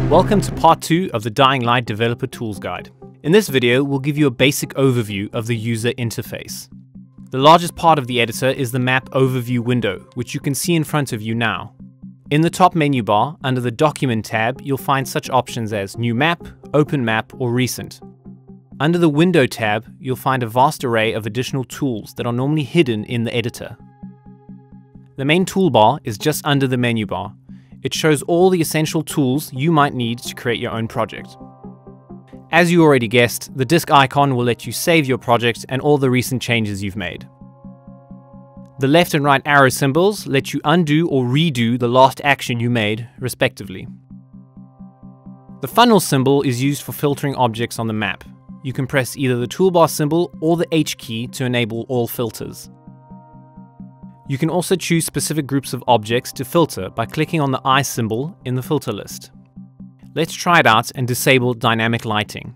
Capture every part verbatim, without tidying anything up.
Welcome to part two of the Dying Light Developer Tools Guide. In this video, we'll give you a basic overview of the user interface. The largest part of the editor is the map overview window, which you can see in front of you now. In the top menu bar, under the Document tab, you'll find such options as New Map, Open Map, or Recent. Under the Window tab, you'll find a vast array of additional tools that are normally hidden in the editor. The main toolbar is just under the menu bar. It shows all the essential tools you might need to create your own project. As you already guessed, the disk icon will let you save your project and all the recent changes you've made. The left and right arrow symbols let you undo or redo the last action you made, respectively. The funnel symbol is used for filtering objects on the map. You can press either the toolbar symbol or the H key to enable all filters. You can also choose specific groups of objects to filter by clicking on the eye symbol in the filter list. Let's try it out and disable dynamic lighting.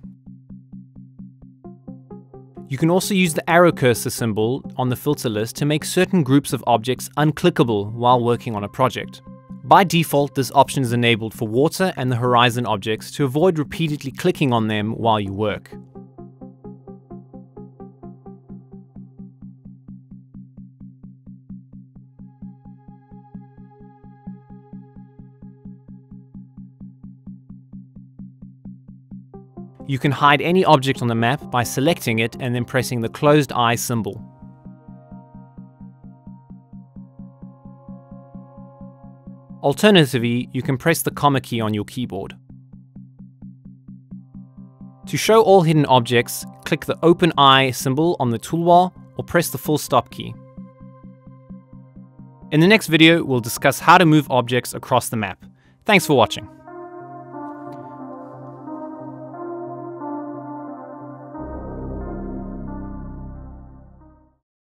You can also use the arrow cursor symbol on the filter list to make certain groups of objects unclickable while working on a project. By default, this option is enabled for water and the horizon objects to avoid repeatedly clicking on them while you work. You can hide any object on the map by selecting it and then pressing the closed eye symbol. Alternatively, you can press the comma key on your keyboard. To show all hidden objects, click the open eye symbol on the toolbar or press the full stop key. In the next video, we'll discuss how to move objects across the map. Thanks for watching.